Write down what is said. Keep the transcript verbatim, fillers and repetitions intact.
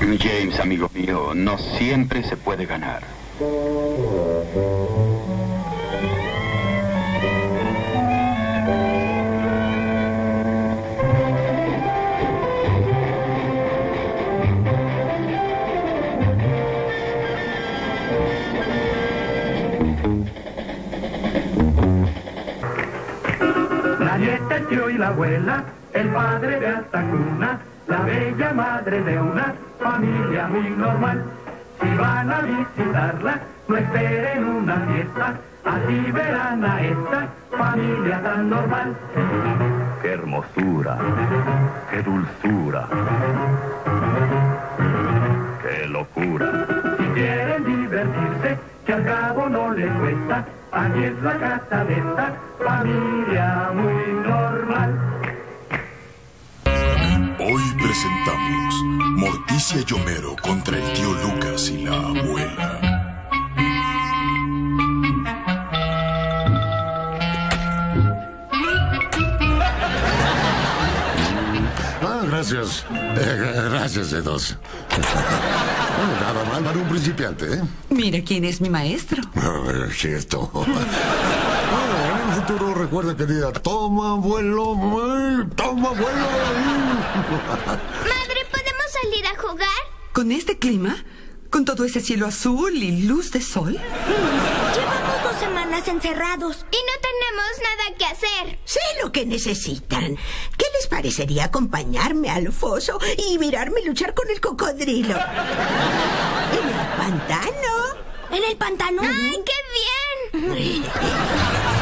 James, amigo mío, no siempre se puede ganar. La nieta, el tío y la abuela, el padre de alta cuna, la bella madre de una familia muy normal. Si van a visitarla, no esperen una fiesta, así verán a esta familia tan normal. ¡Qué hermosura! ¡Qué dulzura! ¡Qué locura! Si quieren divertirse, que al cabo no les cuesta, aquí es la casa de esta familia muy normal. Hoy presentamos Morticia y Homero contra el tío Lucas y la abuela. Ah, gracias. Eh, gracias, dedos. Bueno, nada mal para un principiante, ¿eh? Mira quién es mi maestro. Ah, es cierto. Bueno, en el futuro recuerda que diga, toma vuelo, toma vuelo. Madre, ¿podemos salir a jugar? ¿Con este clima? ¿Con todo ese cielo azul y luz de sol? Llevamos dos semanas encerrados y no tenemos nada que hacer. Sé lo que necesitan. ¿Qué les parecería acompañarme al foso y mirarme luchar con el cocodrilo? ¿En el pantano? ¿En el pantano? ¡Ay, qué bien!